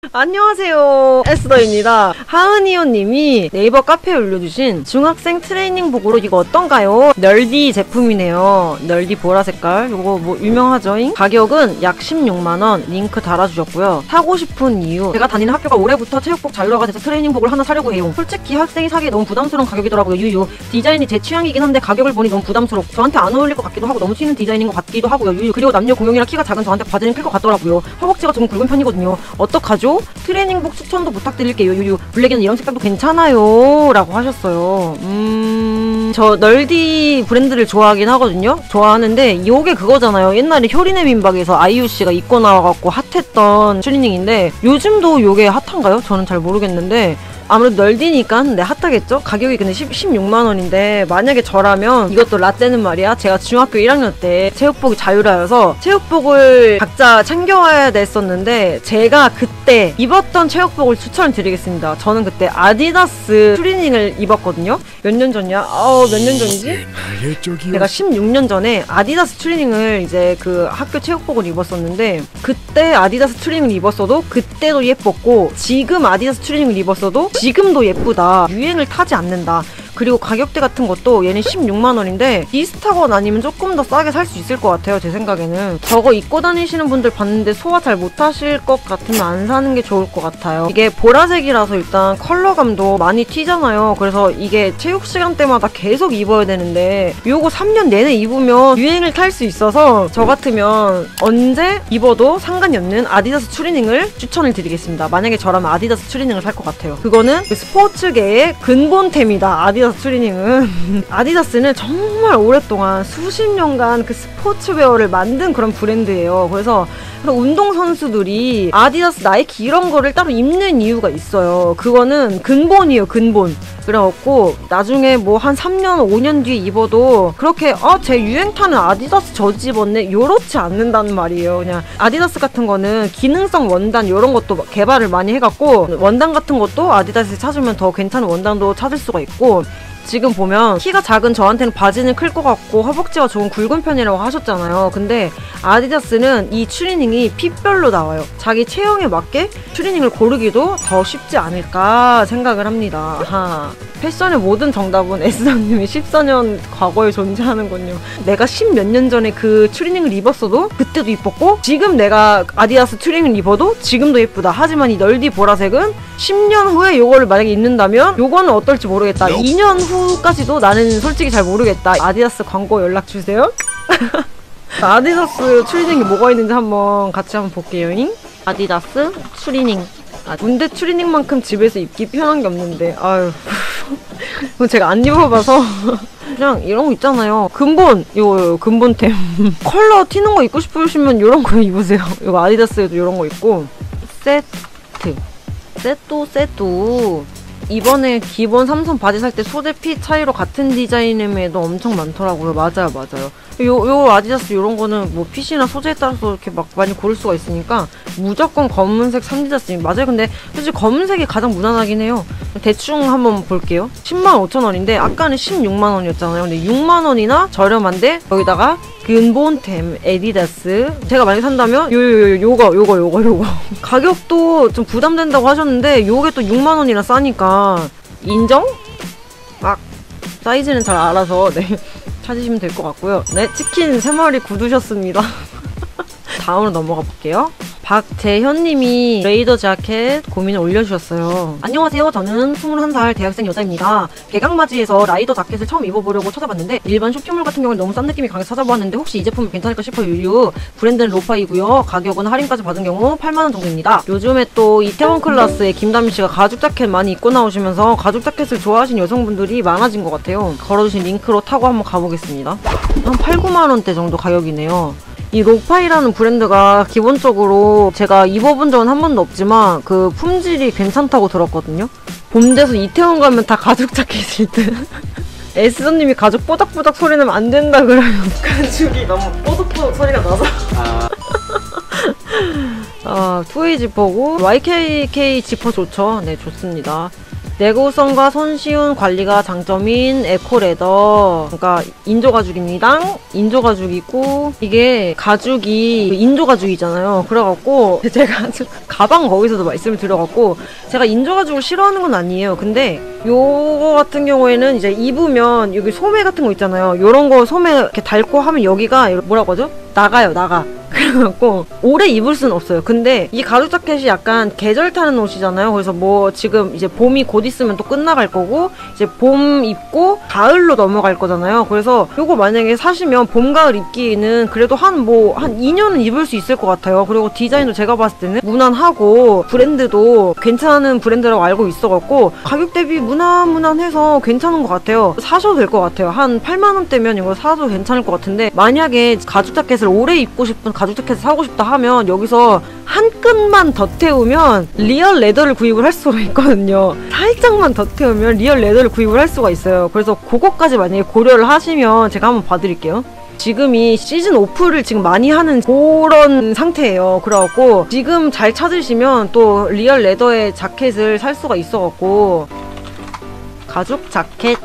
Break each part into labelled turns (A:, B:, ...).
A: 안녕하세요, 에스더입니다. 하은이요님이 네이버 카페에 올려주신 중학생 트레이닝복으로 이거 어떤가요? 널디 제품이네요. 널디 보라 색깔. 요거 뭐 유명하죠잉? 가격은 약 16만원. 링크 달아주셨고요. 사고 싶은 이유, 제가 다니는 학교가 올해부터 체육복 자율화가 돼서 트레이닝복을 하나 사려고 해요. 솔직히 학생이 사기에 너무 부담스러운 가격이더라고요. 유유. 디자인이 제 취향이긴 한데 가격을 보니 너무 부담스럽고 저한테 안 어울릴 것 같기도 하고 너무 튀는 디자인인 것 같기도 하고요. 유유. 그리고 남녀 공용이라 키가 작은 저한테 바지는 클 것 같더라고요. 허벅지가 조금 굵은 편이거든요. 어떡하죠? 트레이닝복 추천도 부탁드릴게요. 유유. 블랙에는 이런 색깔도 괜찮아요 라고 하셨어요. 저 널디 브랜드를 좋아하긴 하거든요. 좋아하는데 요게 그거잖아요. 옛날에 효리네 민박에서 아이유씨가 입고 나와갖고 핫했던 트레이닝인데 요즘도 요게 핫한가요? 저는 잘 모르겠는데 아무래도 널디니까 네, 핫하겠죠? 가격이 근데 16만원인데 만약에 저라면 이것도 라떼는 말이야, 제가 중학교 1학년 때 체육복이 자율화여서 체육복을 각자 챙겨와야 됐었는데 제가 그때 입었던 체육복을 추천을 드리겠습니다. 저는 그때 아디다스 트레이닝을 입었거든요. 몇 년 전이야? 몇 년 전이지? 내가 16년 전에 아디다스 트레이닝을 이제 그 학교 체육복을 입었었는데 그때 아디다스 트레이닝을 입었어도 그때도 예뻤고 지금 아디다스 트레이닝을 입었어도 지금도 예쁘다. 유행을 타지 않는다. 그리고 가격대 같은 것도 얘는 16만원인데 비슷하거나 아니면 조금 더 싸게 살 수 있을 것 같아요. 제 생각에는. 저거 입고 다니시는 분들 봤는데 소화 잘 못하실 것 같으면 안 사는 게 좋을 것 같아요. 이게 보라색이라서 일단 컬러감도 많이 튀잖아요. 그래서 이게 체육 시간 때마다 계속 입어야 되는데 요거 3년 내내 입으면 유행을 탈 수 있어서 저 같으면 언제 입어도 상관이 없는 아디다스 트레이닝을 추천을 드리겠습니다. 만약에 저라면 아디다스 트레이닝을 살 것 같아요. 그거는 그 스포츠계의 근본템이다. 아디다스 트레이닝은. 아디다스는 정말 오랫동안 수십 년간 그 스포츠웨어를 만든 그런 브랜드예요. 그래서 운동선수들이 아디다스, 나이키 이런 거를 따로 입는 이유가 있어요. 그거는 근본이에요, 근본. 그래갖고 나중에 뭐 한 3년, 5년 뒤에 입어도 그렇게 제 유행 타는 아디다스 저지 입었네 요렇지 않는다는 말이에요. 그냥 아디다스 같은 거는 기능성 원단 이런 것도 개발을 많이 해갖고 원단 같은 것도 아디다스에 찾으면 더 괜찮은 원단도 찾을 수가 있고 지금 보면 키가 작은 저한테는 바지는 클 것 같고 허벅지가 조금 굵은 편이라고 하셨잖아요. 근데 아디다스는 이 트레이닝이 핏별로 나와요. 자기 체형에 맞게 트레이닝을 고르기도 더 쉽지 않을까 생각을 합니다. 아하. 패션의 모든 정답은 에스더님이 14년 과거에 존재하는군요. 내가 10몇 년 전에 그 트레이닝을 입었어도 그때도 이뻤고 지금 내가 아디다스 트레이닝을 입어도 지금도 예쁘다. 하지만 이 널디 보라색은 10년 후에 요거를 만약에 입는다면 요거는 어떨지 모르겠다. 2년 후까지도 나는 솔직히 잘 모르겠다. 아디다스 광고 연락 주세요. 아디다스 트레이닝이 뭐가 있는지 한번 같이 한번 볼게요. 아디다스 트레이닝. 군대 트레이닝만큼 집에서 입기 편한 게 없는데 아유 제가 안 입어봐서 그냥 이런 거 있잖아요. 근본 이거 근본템 컬러 튀는 거 입고 싶으시면 이런 거 입으세요. 이거 아디다스에도 이런 거 있고 세트 이번에 기본 삼선 바지 살 때 소재 핏 차이로 같은 디자인임에도 엄청 많더라고요. 맞아요. 요 아디다스 요런 거는 뭐 핏이나 소재에 따라서 이렇게 막 많이 고를 수가 있으니까 무조건 검은색 삼디다스. 맞아요. 근데 솔직히 검은색이 가장 무난하긴 해요. 대충 한번 볼게요. 105,000원인데 아까는 16만원이었잖아요. 근데 6만원이나 저렴한데 거기다가 근본템 아디다스 제가 만약에 산다면 요거 가격도 좀 부담된다고 하셨는데 요게 또 6만원이나 싸니까 인정? 사이즈는 잘 알아서 찾으시면 될 것 같고요. 네, 치킨 3마리 굳으셨습니다. 다음으로 넘어가 볼게요. 박재현님이 레이더 자켓 고민을 올려주셨어요. 안녕하세요. 저는 21살 대학생 여자입니다. 개강맞이에서 라이더 자켓을 처음 입어보려고 찾아봤는데 일반 쇼핑몰 같은 경우는 너무 싼 느낌이 강해서 찾아보았는데 혹시 이 제품이 괜찮을까 싶어 유유. 브랜드는 로파이고요. 가격은 할인까지 받은 경우 8만원 정도입니다. 요즘에 또 이태원 클라스의 김다미씨가 가죽 자켓 많이 입고 나오시면서 가죽 자켓을 좋아하시는 여성분들이 많아진 것 같아요. 걸어주신 링크로 타고 한번 가보겠습니다. 한 8, 9만원대 정도 가격이네요. 이 로파이라는 브랜드가 기본적으로 제가 입어본 적은 한 번도 없지만 그 품질이 괜찮다고 들었거든요. 봄 돼서 이태원 가면 다 가죽 자켓일 듯. 에스더님이 가죽 뽀닥뽀닥 소리 나면 안 된다 그러면 가죽이 너무 뽀득뽀득 소리가 나서. 투웨이 지퍼고 YKK 지퍼 좋죠. 네, 좋습니다. 내구성과 손쉬운 관리가 장점인 에코레더. 그러니까 인조 가죽입니다. 인조 가죽이고 이게 가죽이 인조 가죽이잖아요. 그래갖고 제가 가방 거기서도 말씀을 드려갖고 제가 인조 가죽을 싫어하는 건 아니에요. 근데 요거 같은 경우에는 이제 입으면 여기 소매 같은 거 있잖아요. 요런 거 소매 이렇게 닳고 하면 여기가 뭐라고 하죠? 나가요, 나가. 그래갖고 오래 입을 수는 없어요. 근데 이 가죽 자켓이 약간 계절 타는 옷이잖아요. 그래서 뭐 지금 이제 봄이 곧 있으면 또 끝나갈 거고 이제 봄 입고 가을로 넘어갈 거잖아요. 그래서 요거 만약에 사시면 봄, 가을 입기에는 그래도 한 2년은 입을 수 있을 것 같아요. 그리고 디자인도 제가 봤을 때는 무난하고 브랜드도 괜찮은 브랜드라고 알고 있어갖고 가격 대비 무난무난해서 괜찮은 것 같아요. 사셔도 될 것 같아요. 한 8만원대면 이거 사도 괜찮을 것 같은데 만약에 가죽 자켓을 오래 입고 싶은 가죽 자켓을 사고 싶다 하면 여기서 한 끈만 더 태우면 리얼 레더를 구입을 할 수가 있거든요. 살짝만 더 태우면 리얼 레더를 구입을 할 수가 있어요. 그래서 그거까지 만약에 고려를 하시면 제가 한번 봐드릴게요. 지금이 시즌 오프를 지금 많이 하는 그런 상태예요. 그래갖고 지금 잘 찾으시면 또 리얼 레더의 자켓을 살 수가 있어갖고 가죽 자켓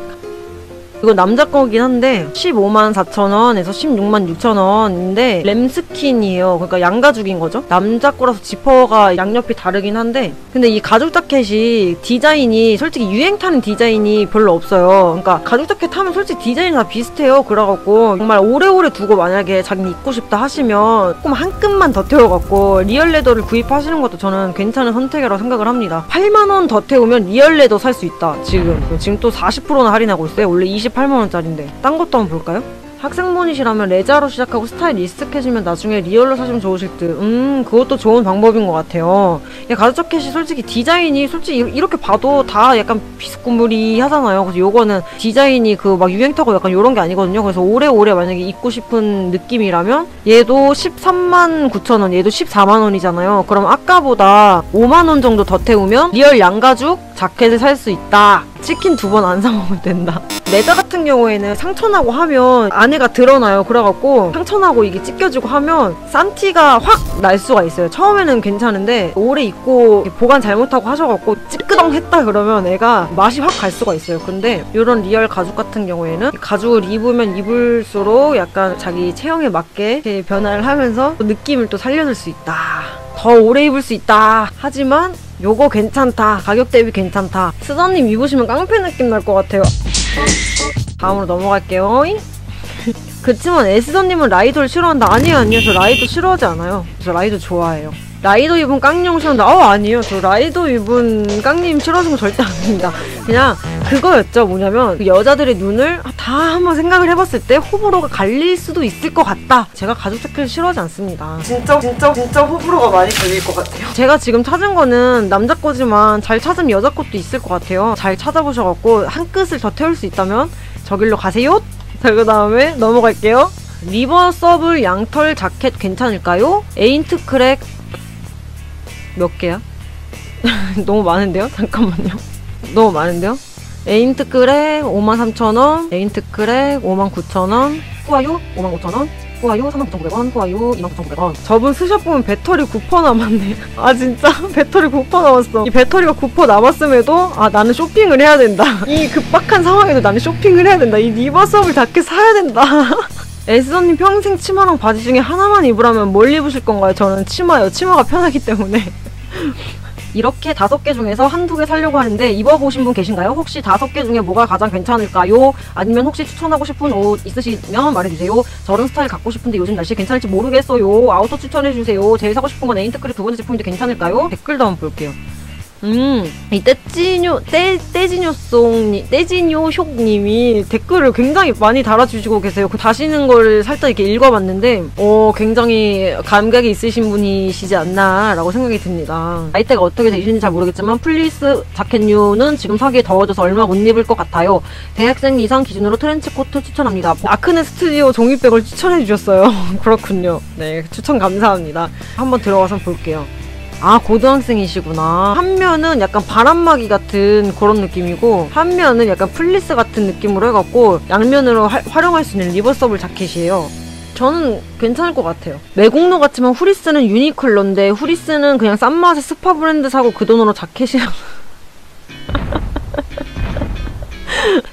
A: 이거 남자 거긴 한데 154,000원에서 166,600원인데 램스킨이에요. 그러니까 양가죽인 거죠. 남자 거라서 지퍼가 양옆이 다르긴 한데 근데 이 가죽 자켓이 디자인이 솔직히 유행 타는 디자인이 별로 없어요. 그러니까 가죽 자켓 하면 솔직히 디자인이 다 비슷해요. 그래갖고 정말 오래오래 두고 만약에 자기는 입고 싶다 하시면 조금 한 끈만 더 태워갖고 리얼 레더를 구입하시는 것도 저는 괜찮은 선택이라고 생각을 합니다. 8만원 더 태우면 리얼 레더 살 수 있다. 지금 또 40%나 할인하고 있어요. 원래 28만원짜리인데 딴 것도 한번 볼까요? 학생분이시라면 레자로 시작하고 스타일 익숙해지면 나중에 리얼로 사시면 좋으실 듯. 그것도 좋은 방법인 것 같아요. 가죽 자켓이 솔직히 디자인이 솔직히 이렇게 봐도 다 약간 비스꾸무리 하잖아요. 그래서 요거는 디자인이 그 막 유행 타고 약간 요런 게 아니거든요. 그래서 오래오래 만약에 입고 싶은 느낌이라면 얘도 139,000원, 얘도 14만원이잖아요. 그럼 아까보다 5만원 정도 더 태우면 리얼 양가죽 자켓을 살 수 있다. 치킨 2번 안 사 먹으면 된다. 레자 같은 경우에는 상처나고 하면 안에가 드러나요. 그래갖고 상처나고 이게 찢겨지고 하면 싼티가 확 날 수가 있어요. 처음에는 괜찮은데 오래 입고 보관 잘못하고 하셔갖고 찌끄덩 했다 그러면 애가 맛이 확 갈 수가 있어요. 근데 이런 리얼 가죽 같은 경우에는 가죽을 입으면 입을수록 약간 자기 체형에 맞게 이렇게 변화를 하면서 느낌을 또 살려줄 수 있다. 더 오래 입을 수 있다. 하지만 요거 괜찮다. 가격 대비 괜찮다. 스더님 입으시면 깡패 느낌 날 것 같아요. 다음으로 넘어갈게요. 그치만 에스더님은 라이더를 싫어한다. 아니에요. 저 라이더 싫어하지 않아요. 저 라이더 좋아해요. 라이더 입은 깡님 싫어한다. 아니에요. 저 라이더 입은 깡님 싫어하는 거 절대 아닙니다. 그냥 그거였죠. 뭐냐면 그 여자들의 눈을 다 한번 생각을 해봤을 때 호불호가 갈릴 수도 있을 것 같다. 제가 가죽 자켓을 싫어하지 않습니다. 진짜 호불호가 많이 갈릴 것 같아요. 제가 지금 찾은 거는 남자 거지만 잘 찾으면 여자 것도 있을 것 같아요. 잘 찾아보셔갖고 한 끗을 더 태울 수 있다면 저길로 가세요. 자, 그 다음에 넘어갈게요. 리버서블 양털 자켓 괜찮을까요? 에인트 크랙 몇 개야? 너무 많은데요? 잠깐만요. 너무 많은데요? 에인트 크랙 53,000원, 에인트 크랙 59,000원, 후아유 55,000원, 후아유 39,900원, 후아유 29,900원. 저분 스샷 보면 배터리 9% 남았네. 아 진짜? 배터리 9% 남았어. 이 배터리가 9% 남았음에도 나는 쇼핑을 해야 된다. 이 급박한 상황에도 나는 쇼핑을 해야 된다. 이 리버서블 자켓 사야 된다. 에스더님 평생 치마랑 바지 중에 하나만 입으라면 뭘 입으실 건가요? 저는 치마요. 치마가 편하기 때문에. 이렇게 5개 중에서 한두 개 사려고 하는데 입어보신 분 계신가요? 혹시 5개 중에 뭐가 가장 괜찮을까요? 아니면 혹시 추천하고 싶은 옷 있으시면 말해주세요. 저런 스타일 갖고 싶은데 요즘 날씨 괜찮을지 모르겠어요. 아우터 추천해주세요. 제일 사고 싶은 건 에인트크랙 2번째 제품인데 괜찮을까요? 댓글도 한번 볼게요. 이 떼지뇨쇼님이 댓글을 굉장히 많이 달아주시고 계세요. 그 다시는 걸 살짝 이렇게 읽어봤는데, 굉장히 감각이 있으신 분이시지 않나, 라고 생각이 듭니다. 나이대가 어떻게 되시는지 잘 모르겠지만, 플리스 자켓류는 지금 사기에 더워져서 얼마 못 입을 것 같아요. 대학생 이상 기준으로 트렌치코트 추천합니다. 아크네 스튜디오 종이백을 추천해주셨어요. 그렇군요. 네, 추천 감사합니다. 한번 들어가서 볼게요. 고등학생이시구나. 한 면은 약간 바람막이 같은 그런 느낌이고 한 면은 약간 플리스 같은 느낌으로 해갖고 양면으로 활용할 수 있는 리버서블 자켓이에요. 저는 괜찮을 것 같아요. 매국노 같지만 후리스는 유니클로인데 후리스는 그냥 싼 맛에 스파 브랜드 사고 그 돈으로 자켓이랑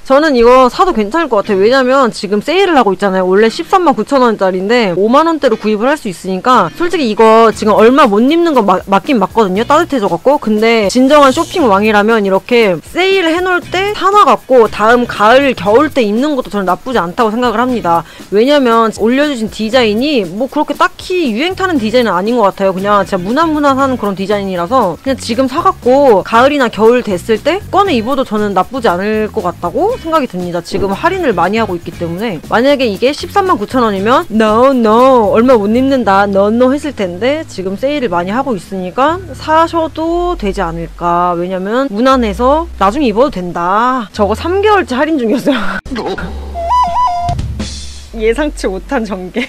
A: 저는 이거 사도 괜찮을 것 같아요. 왜냐면 지금 세일을 하고 있잖아요. 원래 139,000원짜리인데 5만원대로 구입을 할 수 있으니까 솔직히 이거 지금 얼마 못 입는 거 맞긴 맞거든요. 따뜻해져갖고. 근데 진정한 쇼핑 왕이라면 이렇게 세일을 해놓을 때 사놔갖고 다음 가을, 겨울 때 입는 것도 저는 나쁘지 않다고 생각을 합니다. 왜냐면 올려주신 디자인이 뭐 그렇게 딱히 유행 타는 디자인은 아닌 것 같아요. 그냥 진짜 무난무난한 그런 디자인이라서 그냥 지금 사갖고 가을이나 겨울 됐을 때 꺼내 입어도 저는 나쁘지 않을 것 같다고 생각이 듭니다. 지금 할인을 많이 하고 있기 때문에. 만약에 이게 139,000원이면 no 얼마 못 입는다 no 했을 텐데 지금 세일을 많이 하고 있으니까 사셔도 되지 않을까. 왜냐면 무난해서 나중에 입어도 된다. 저거 3개월치 할인 중이었어요. 예상치 못한 전개.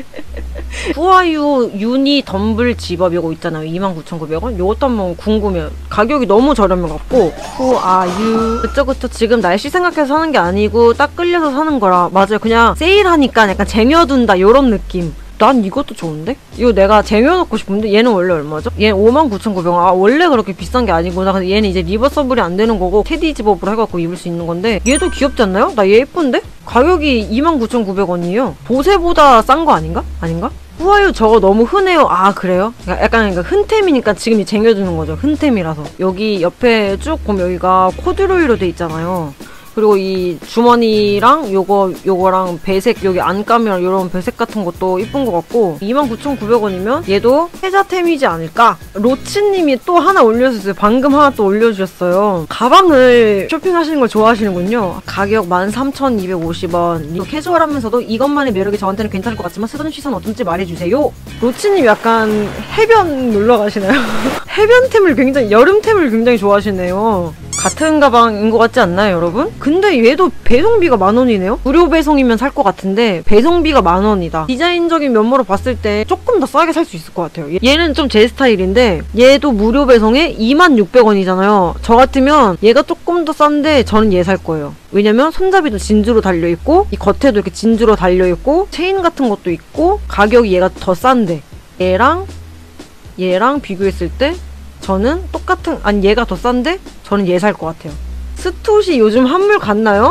A: 후아유 유니 덤블 집업 이거 있잖아요. 29,900원? 요것도 한번 궁금해요. 가격이 너무 저렴해갖고. 후아유. 그쵸. 지금 날씨 생각해서 사는 게 아니고 딱 끌려서 사는 거라. 맞아요. 그냥 세일하니까 약간 쟁여둔다 요런 느낌. 난 이것도 좋은데? 이거 내가 쟁여놓고 싶은데 얘는 원래 얼마죠? 얘는 59,900원. 아 원래 그렇게 비싼 게 아니구나. 근데 얘는 이제 리버서블이 안 되는 거고 테디 집업으로 해갖고 입을 수 있는 건데 얘도 귀엽지 않나요? 나 얘 예쁜데? 가격이 29,900원이에요. 보세보다 싼 거 아닌가? 후아유 저거 너무 흔해요. 아 그래요? 약간 그러니까 흔템이니까 지금 쟁여두는 거죠. 흔템이라서. 여기 옆에 쭉 보면 여기가 코듀로이로 돼 있잖아요. 그리고 이 주머니랑 요거랑 배색 여기 안감이랑 요런 배색 같은 것도 이쁜 것 같고 29,900원이면 얘도 혜자템이지 않을까? 로치님이 또 하나 올려주셨어요. 방금 하나 또 올려주셨어요. 가방을 쇼핑하시는 걸 좋아하시는군요. 가격 13,250원. 이거 캐주얼하면서도 이것만의 매력이 저한테는 괜찮을 것 같지만 쓰던 시선 어떤지 말해주세요. 로치님 약간 해변 놀러 가시나요? 해변템을 굉장히 여름템을 굉장히 좋아하시네요. 같은 가방인 것 같지 않나요, 여러분? 근데 얘도 배송비가 10,000원이네요? 무료 배송이면 살 것 같은데 배송비가 10,000원이다. 디자인적인 면모로 봤을 때 조금 더 싸게 살 수 있을 것 같아요. 얘는 좀 제 스타일인데 얘도 무료 배송에 26,000원이잖아요. 저 같으면 얘가 조금 더 싼데 저는 얘 살 거예요. 왜냐면 손잡이도 진주로 달려있고 이 겉에도 이렇게 진주로 달려있고 체인 같은 것도 있고 가격이 얘가 더 싼데 얘랑 비교했을 때 저는 똑같은, 아니 얘가 더 싼데 저는 얘 살 것 같아요. 스투시 요즘 한물 갔나요?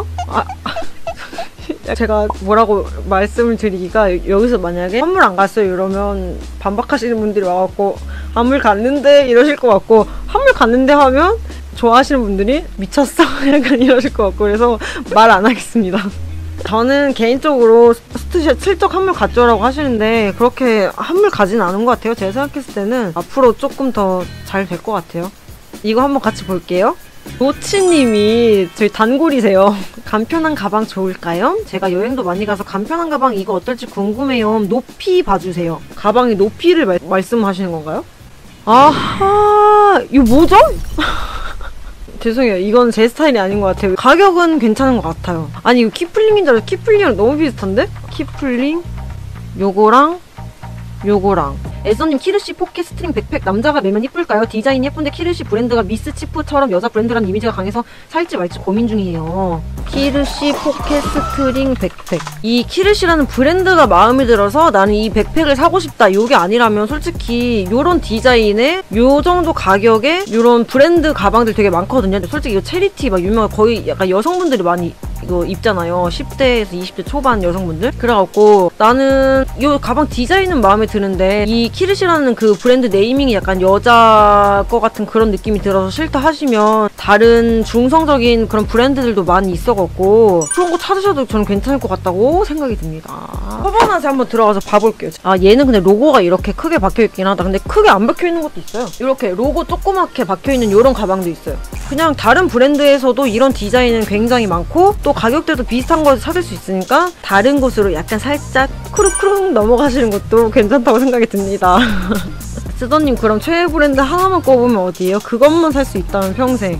A: 제가 뭐라고 말씀을 드리기가 여기서 만약에 한물 안 갔어요 이러면 반박하시는 분들이 와갖고 한물 갔는데 이러실 것 같고 한물 갔는데 하면 좋아하시는 분들이 미쳤어 약간 이러실 것 같고 그래서 말 안 하겠습니다. 저는 개인적으로 스투시에 슬쩍 한물 갔죠라고 하시는데 그렇게 한물 가진 않은 것 같아요. 제가 생각했을 때는 앞으로 조금 더 잘 될 것 같아요. 이거 한번 같이 볼게요. 로치님이 저희 단골이세요. 간편한 가방 좋을까요? 제가 여행도 많이 가서 간편한 가방 이거 어떨지 궁금해요. 높이 봐주세요. 가방의 높이를 말씀하시는 건가요? 아하, 이거 뭐죠? 죄송해요. 이건 제 스타일이 아닌 것 같아요. 가격은 괜찮은 것 같아요. 아니 이거 키플링인 줄 알았어. 키플링이랑 너무 비슷한데? 키플링 요거랑 애써님 키르시 포켓 스트링 백팩 남자가 매면 이쁠까요? 디자인이 예쁜데 키르시 브랜드가 미스 치프처럼 여자 브랜드라는 이미지가 강해서 살지 말지 고민 중이에요. 키르시 포켓 스트링 백팩. 이 키르시라는 브랜드가 마음에 들어서 나는 이 백팩을 사고 싶다. 요게 아니라면 솔직히 요런 디자인에 요 정도 가격에 요런 브랜드 가방들 되게 많거든요. 근데 솔직히 이거 체리티 막 유명한 거의 약간 여성분들이 많이 이거 입잖아요. 10대에서 20대 초반 여성분들. 그래갖고 나는 이 가방 디자인은 마음에 드는데 이 키르시라는 그 브랜드 네이밍이 약간 여자 거 같은 그런 느낌이 들어서 싫다 하시면 다른 중성적인 그런 브랜드들도 많이 있어갖고 그런 거 찾으셔도 저는 괜찮을 것 같다고 생각이 듭니다. 허번한에 한번 들어가서 봐볼게요. 아 얘는 근데 로고가 이렇게 크게 박혀있긴 하다. 근데 크게 안 박혀있는 것도 있어요. 이렇게 로고 조그맣게 박혀있는 이런 가방도 있어요. 그냥 다른 브랜드에서도 이런 디자인은 굉장히 많고 또 가격대도 비슷한 거 찾을 수 있으니까 다른 곳으로 약간 살짝 쿠룩쿠룩 넘어가시는 것도 괜찮다고 생각이 듭니다. 쓰더님 그럼 최애 브랜드 하나만 꼽으면 어디예요? 그것만 살 수 있다면 평생.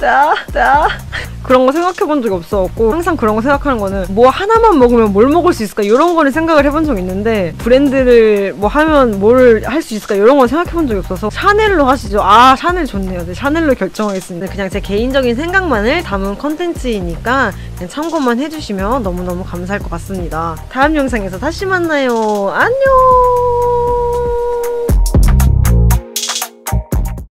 A: 그런 거 생각해본 적이 없어갖고 항상 그런 거 생각하는 거는 뭐 하나만 먹으면 뭘 먹을 수 있을까 이런 거는 생각을 해본 적이 있는데 브랜드를 뭐 하면 뭘 할 수 있을까 이런 건 생각해본 적이 없어서 샤넬로 하시죠. 아 샤넬 좋네요. 네, 샤넬로 결정하겠습니다. 그냥 제 개인적인 생각만을 담은 컨텐츠이니까 그냥 참고만 해주시면 너무너무 감사할 것 같습니다. 다음 영상에서 다시 만나요. 안녕.